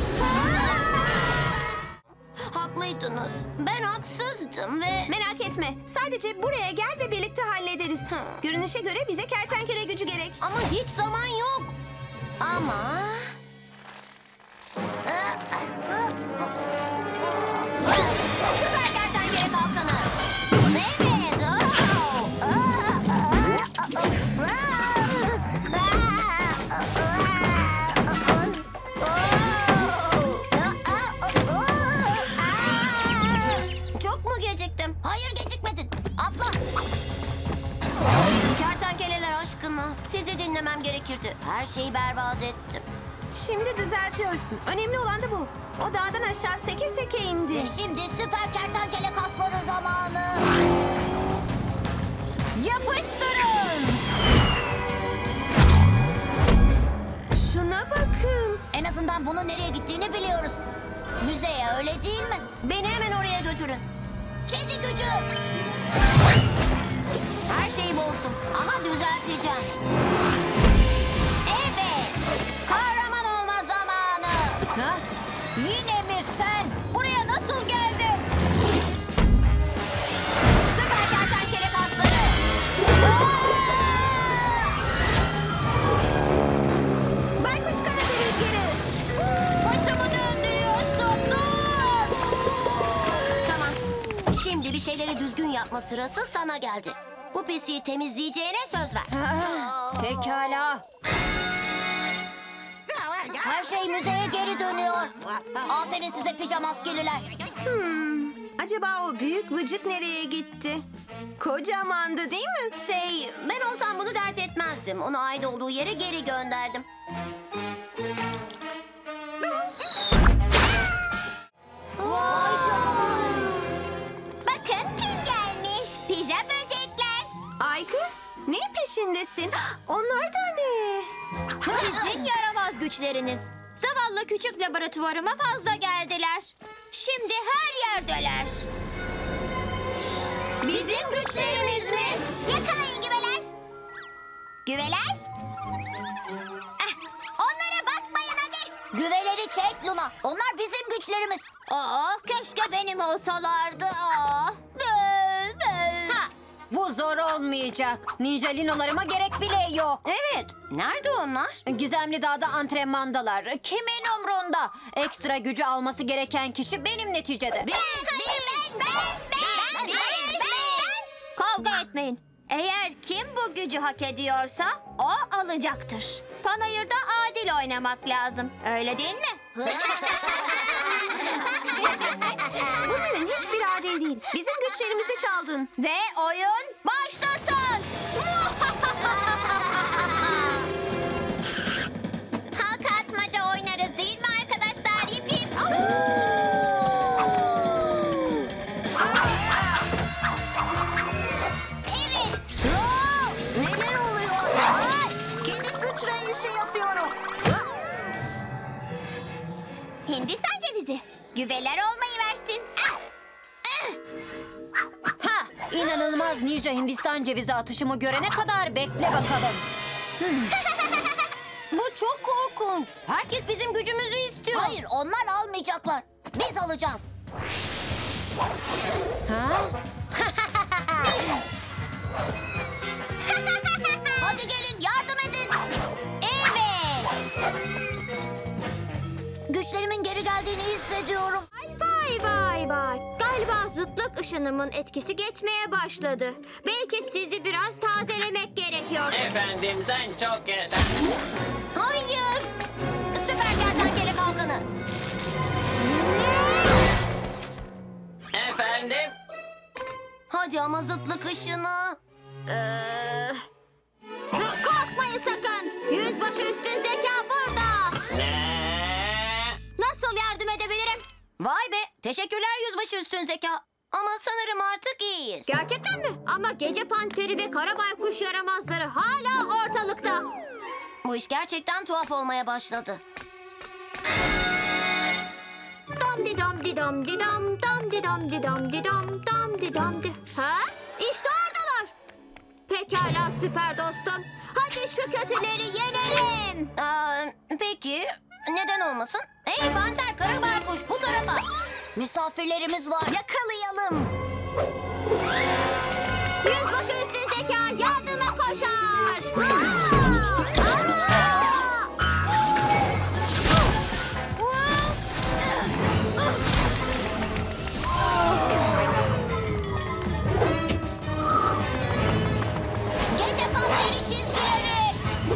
Haklıydınız. Ben haksızdım ve... Merak etme. Sadece buraya gel ve birlikte hallederiz. Görünüşe göre bize kertenkele gücü gerek. Ama hiç zaman yok. Ama... Süper kertenkele kalkanı. Evet. Çok mu geciktim? Hayır, gecikmedin. Atla. Kertenkeleler aşkına, sizi dinlemem gerekirdi. Her şeyi berbat ettim. Şimdi düzeltiyorsun. Önemli olan da bu. O dağdan aşağı seke seke indi. Ve şimdi süper kertenkele kasları zamanı. Yapıştırın. Şuna bakın. En azından bunun nereye gittiğini biliyoruz. Müzeye, öyle değil mi? Beni hemen oraya götürün. Kedi gücü. Her şeyi bozdum ama düzelteceğim. Evet. Kahraman olma zamanı. Ha? Yine mi sen? Buraya nasıl geldin? Süper kertenkele kasları. Baykuş kanadı rüzgarı. Başımı döndürüyorsun. Dur. Tamam. Şimdi bir şeyleri düzgün yapma sırası sana geldi. Bu pisliği temizleyeceğine söz ver. Pekala. Her şey müzeye geri dönüyor. Aferin size pijama maskeliler. Hmm, acaba o büyük vıcık nereye gitti? Kocamandı değil mi? Şey, ben olsam bunu dert etmezdim. Onu ait olduğu yere geri gönderdim. Vay canına. Bakın kim gelmiş. Pija böcekler. Ay kız, neyin peşindesin? Onlar da ne? Sizin yaramaz güçleriniz. Zavallı küçük laboratuvarıma fazla geldiler. Şimdi her yerdeler. Bizim güçlerimiz mi? Yakalayın güveler. Güveler? Eh, onlara bakmayın hadi. Güveleri çek Luna. Onlar bizim güçlerimiz. Aa, keşke benim olsalardı. Aa. Ha, bu zor olmayacak. Ninja linolarıma gerek bile yok. Evet. Nerede onlar? Gizemli dağda antrenmandalar. Kimin umrunda? Ekstra gücü alması gereken kişi benim neticede. Biz, biz, ben, ben, ben, ben, ben. Kavga etmeyin. Eğer kim bu gücü hak ediyorsa o alacaktır. Panayırda adil oynamak lazım. Öyle değil mi? Bunların hiçbir adil değil. Bizim güçlerimizi çaldın. Ve oyun başlasın. Halka atmaca oynarız değil mi arkadaşlar? Yip yip. Evet. Neler oluyor? Ay, kedi sıçrayışı yapıyorum. Hindistan cevizi. Güveler olmayı versin. Ha, inanılmaz ninja Hindistan cevizi atışımı görene kadar bekle bakalım. Bu çok korkunç. Herkes bizim gücümüzü istiyor. Hayır, onlar almayacaklar. Biz alacağız. Ha? Hadi gelin, yardım edin. Evet. Güçlerimin geri geldiğini hissediyorum. Vay vay vay. Galiba zıtlık ışınımın etkisi geçmeye başladı. Belki sizi biraz tazelemek gerekiyor. Efendim sen çok yaşa. Hayır. Süper kertenkele kalkanı. Efendim? Hadi ama zıtlık ışını. Ee... Korkmayın sakın. Yüzbaşı üstün zeka burada. Ne? Nasıl yardım edebilirim? Vay be. Teşekkürler yüzbaşı üstün zeka. Ama sanırım artık iyiyiz. Gerçekten mi? Ama gece panteri ve kara baykuş yaramazları hala ortalıkta. Bu iş gerçekten tuhaf olmaya başladı. Dam di dam di dam di dam dam di dam di dam di dam dam di dam di. Ha? İşte oradalar. Pekala süper dostum. Hadi şu kötüleri yenelim. Aa, peki neden olmasın? Hey panter, kara baykuş bu tarafa. Misafirlerimiz var. Yakalayalım. Yüzbaşı üstün zeka yardıma koşar. Aa! Gece panteri çizgileri.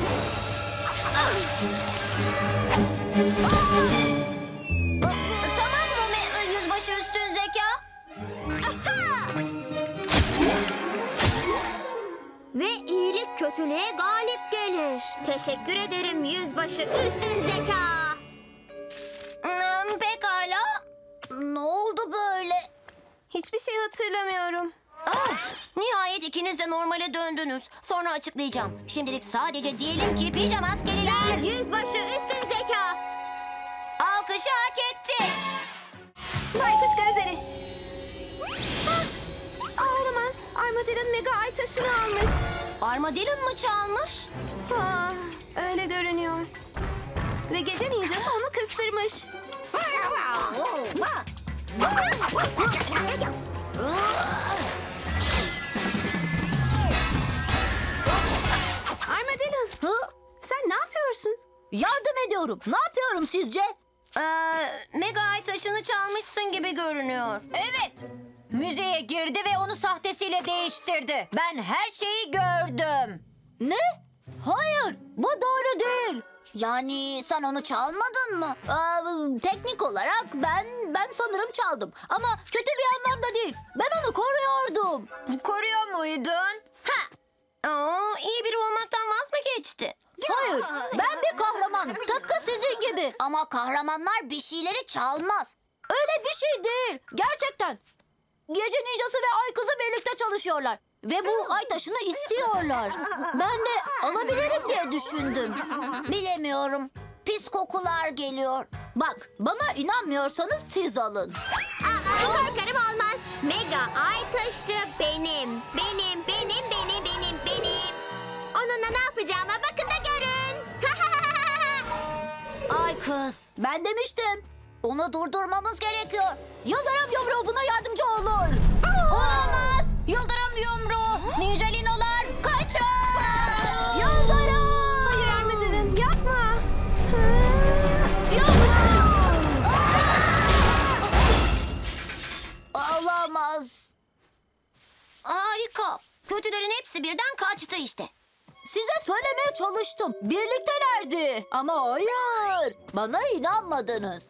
Tamam Romeo, yüzbaşı üstün zeka. Ve iyilik kötülüğe galip gelir. Teşekkür ederim yüzbaşı üstün zeka. Hmm, pekala. Ne oldu böyle? Hiçbir şey hatırlamıyorum. Ah, nihayet ikiniz de normale döndünüz. Sonra açıklayacağım. Şimdilik sadece diyelim ki pijama askeriler Yüzbaşı üstün zeka. alkışı hak etti. Baykuş gözleri. Aa, olamaz. Armadillon mega ay taşını almış. Armadillon mı çalmış? Aa, öyle görünüyor. Ve gece ninjası onu kıstırmış. Armadillon. Hı? Sen ne yapıyorsun? Yardım ediyorum. Ne yapıyorum sizce? Ee, mega ay taşını çalmışsın gibi görünüyor. Evet. Müzeye girdi ve onu sahtesiyle değiştirdi. Ben her şeyi gördüm. Ne? Hayır, bu doğru değil. Yani sen onu çalmadın mı? Aa, teknik olarak ben ben sanırım çaldım. Ama kötü bir anlamda değil. Ben onu koruyordum. Koruyor muydun? Ha! Aa, iyi biri olmaktan vaz mı geçti? Hayır, ben bir kahramanım. Tıpkı sizin gibi. Ama kahramanlar bir şeyleri çalmaz. Öyle bir şey değil. Gerçekten. Gece ninjası ve ay kızı birlikte çalışıyorlar. Ve bu ay taşını istiyorlar. Ben de alabilirim diye düşündüm. Bilemiyorum. Pis kokular geliyor. Bak, bana inanmıyorsanız siz alın. Aa, korkarım olmaz. Mega ay taşı benim. Benim, benim, benim, benim, benim. Onunla ne yapacağıma bakın da görün. Ay kız. Ben demiştim. Onu durdurmamız gerekiyor. Yıldırım yumruğu buna yardımcı olur. Olamaz. Yıldırım yumruğu. Ninjalinolar kaçın. Yıldırım! Hayır Armadillon yapma. Olamaz. Harika. Kötülerin hepsi birden kaçtı işte. Size söylemeye çalıştım. Birliktelerdi. Ama hayır. Bana inanmadınız.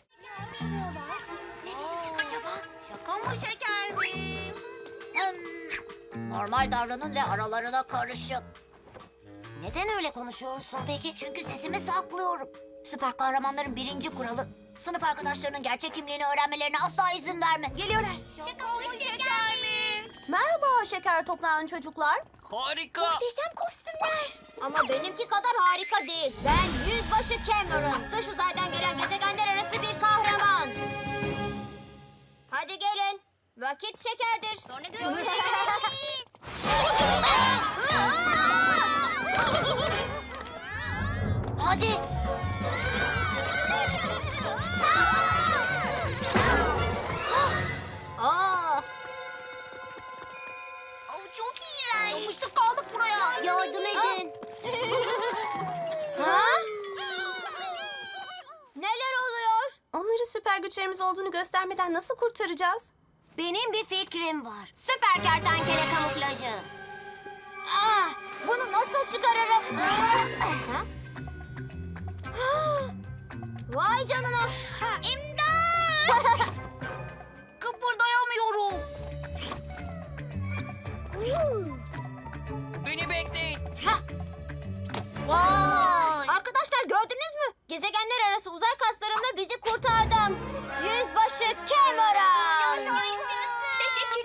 Şaka mı şeker mi? Hmm, Normal davranın ve aralarına karışın. Neden öyle konuşuyorsun peki? Çünkü sesimi saklıyorum. Süper kahramanların birinci kuralı. Sınıf arkadaşlarının gerçek kimliğini öğrenmelerine asla izin verme. Geliyorlar. Şaka mı şeker mi? Merhaba şeker toplayan çocuklar. Harika. Muhteşem kostümler. Ama benimki kadar harika değil. Ben yüzbaşı Cameron. Dış uzaydan gelen gezegenler arası bir kahraman. Hadi gelin. Vakit şekerdir. Sonra görüşürüz. Hadi. Aa, Çok iğrenç. Yapıştık kaldık buraya. yardım edin. Ha? Neler oluyor? Onları süper güçlerimiz olduğunu göstermeden nasıl kurtaracağız? Benim bir fikrim var. Süper kertenkele kamuflajı. Ah, bunu nasıl çıkarırım? Ha? Vay canına. İmdat! Kıpırdayamıyorum. Beni bekleyin. Vay! Arkadaşlar gördünüz mü? Gezegenler arası uzay kaslarımla bizi kurtardım. Yüzbaşı Cameron. Teşekkürler.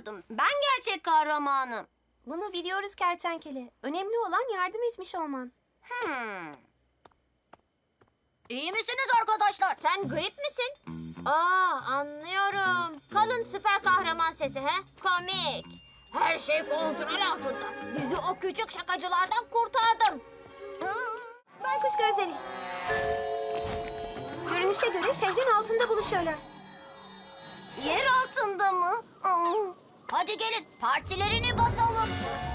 sanıyordum. Ben gerçek kahramanım. Bunu biliyoruz kertenkele. Önemli olan yardım etmiş olman. Hmm. İyi misiniz arkadaşlar? Sen grip misin? Aa, anlıyorum. Kalın süper kahraman sesi he? Komik. Her şey kontrol altında. Bizi o küçük şakacılardan kurtardın. Baykuş gözleri. Görünüşe göre şehrin altında buluşuyorlar. Yer altında mı? Aa. Hadi gelin partilerini basalım.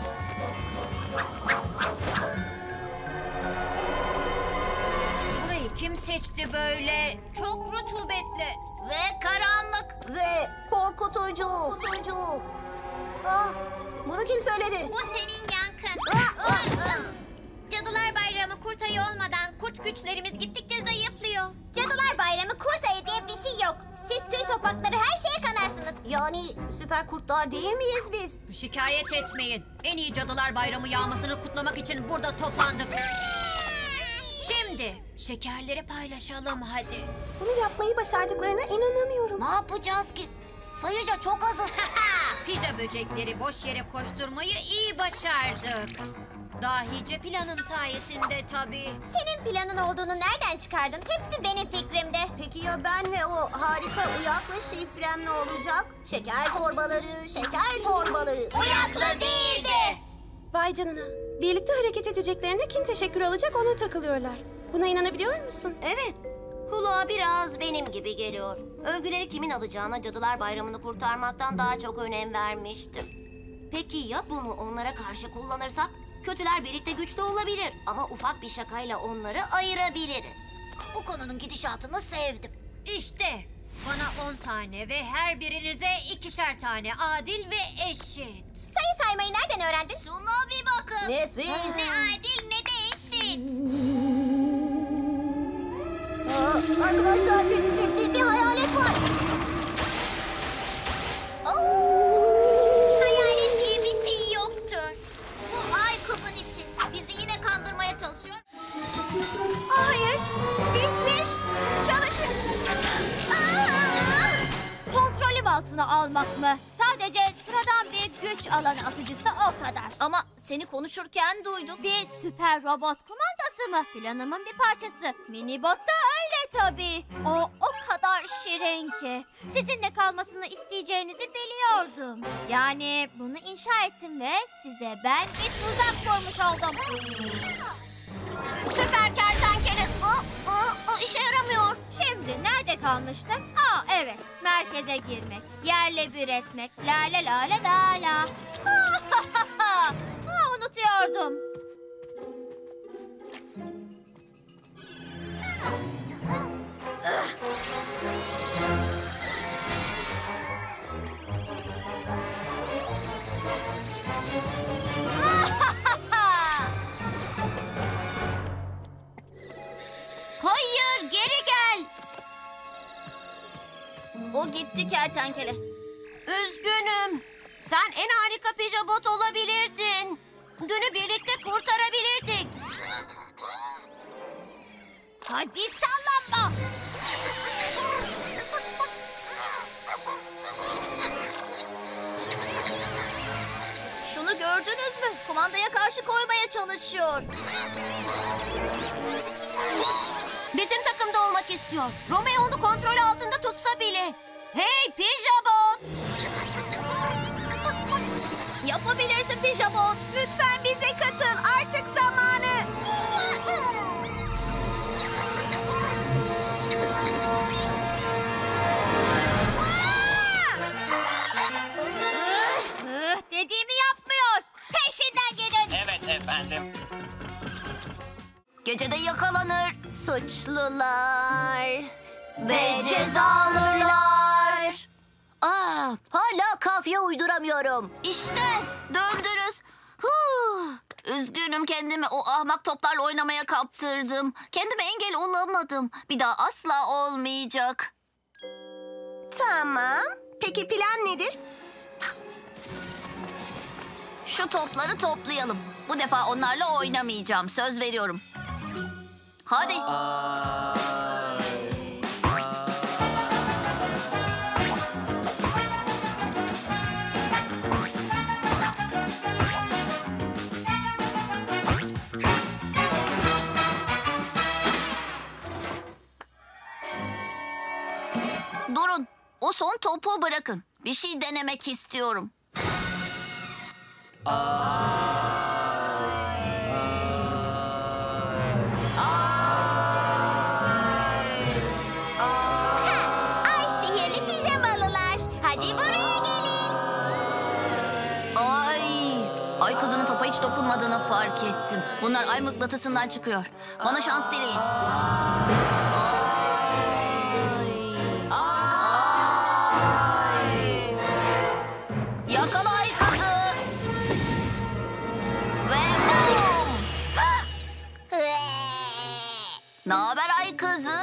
Burayı kim seçti böyle? Çok rutubetli. Ve karanlık. Ve korkutucu. Korkutucu. Ah, bunu kim söyledi? Bu senin yankın. Ah, ah, ah. Cadılar Bayramı kurt ayı olmadan kurt güçlerimiz gittikçe zayıflıyor. Cadılar Bayramı kurt ayı diye bir şey yok. Siz tüy topakları her şeye kanarsınız. Yani süper kurtlar değil miyiz biz? Şikayet etmeyin. En iyi Cadılar Bayramı yağmasını kutlamak için burada toplandık. Şimdi şekerleri paylaşalım hadi. Bunu yapmayı başardıklarına inanamıyorum. Ne yapacağız ki? Sayıca çok azız. Pija böcekleri boş yere koşturmayı iyi başardık. Dahice planım sayesinde tabii. Senin planın olduğunu nereden çıkardın? Hepsi benim fikrimde. Peki ya ben ve o harika uyaklı şifrem ne olacak? Şeker torbaları, şeker torbaları. Uyaklı değildi. Vay canına. Birlikte hareket edeceklerine kim teşekkür alacak ona takılıyorlar. Buna inanabiliyor musun? Evet. Kulağa biraz benim gibi geliyor. Övgüleri kimin alacağına Cadılar Bayramı'nı kurtarmaktan daha çok önem vermiştim. Peki ya bunu onlara karşı kullanırsak? Kötüler birlikte güçlü olabilir ama ufak bir şakayla onları ayırabiliriz. Bu konunun gidişatını sevdim. İşte bana on tane ve her birinize ikişer tane adil ve eşit. Sayı saymayı nereden öğrendin? Şuna bir bakın. Nefis. Ne adil ne de eşit. Aa, arkadaşlar bir, bir, bir, bir hayalet var. Hayalet diye bir şey yoktur. Bu ay kızın işi. Bizi yine kandırmaya çalışıyor. Hayır, bitmiş. Çalışın. Kontrolüm altına almak mı? Sadece sıradan bir güç alanı atıcısı o kadar. Ama seni konuşurken duydum. Bir süper robot kumandası mı? Planımın bir parçası. Minibot da öyle tabii. O o kadar şirin ki. Sizinle kalmasını isteyeceğinizi biliyordum. Yani bunu inşa ettim ve size ben bir tuzak kurmuş oldum. Süper kertenkele. Aa, aa, aa, işe yaramıyor. Şimdi nerede kalmıştım? Aa evet, merkeze girmek, yerle bir etmek, la la la la la la. Aa, unutuyordum. Hayır, geri gel. O gitti kertenkele. Üzgünüm. Sen en harika pijabot olabilirdin. Dünü birlikte kurtarabilirdik. Hadi sallanma. Şunu gördünüz mü? Kumandaya karşı koymaya çalışıyor. Bizim takımda olmak istiyor. Romeo onu kontrol altında tutsa bile. Hey pijabot. Yapabilirsin pijabot. Lütfen bize katıl. Artık zamanı. Üh, dediğimi yapmıyor. Peşinden gidin. Evet efendim. Gecede yakalanır Suçlular ve ceza alırlar. Aa, hala kafiye uyduramıyorum. İşte döndürüz. Huh. Üzgünüm, kendimi o ahmak toplarla oynamaya kaptırdım. Kendime engel olamadım. Bir daha asla olmayacak. Tamam. Peki plan nedir? Şu topları toplayalım. Bu defa onlarla oynamayacağım. Söz veriyorum. Hadi. Durun. O son topu bırakın. Bir şey denemek istiyorum. Ay sihirli pijamalılar. Hadi buraya gelin. Ay. Ay kızının topa hiç dokunmadığını fark ettim. Bunlar ay mıknatısından çıkıyor. Bana şans dileyin. Yakala ay kızı. Ve bum. Ne haber ay kızı?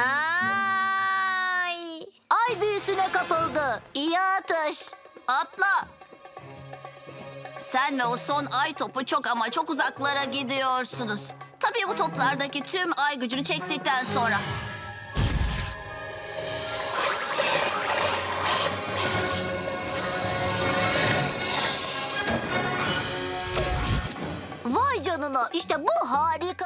Ay. Ay büyüsüne kapıldı. İyi atış. Atla. Sen ve o son ay topu çok ama çok uzaklara gidiyorsunuz. Tabii bu toplardaki tüm ay gücünü çektikten sonra. Vay canına, işte bu harika.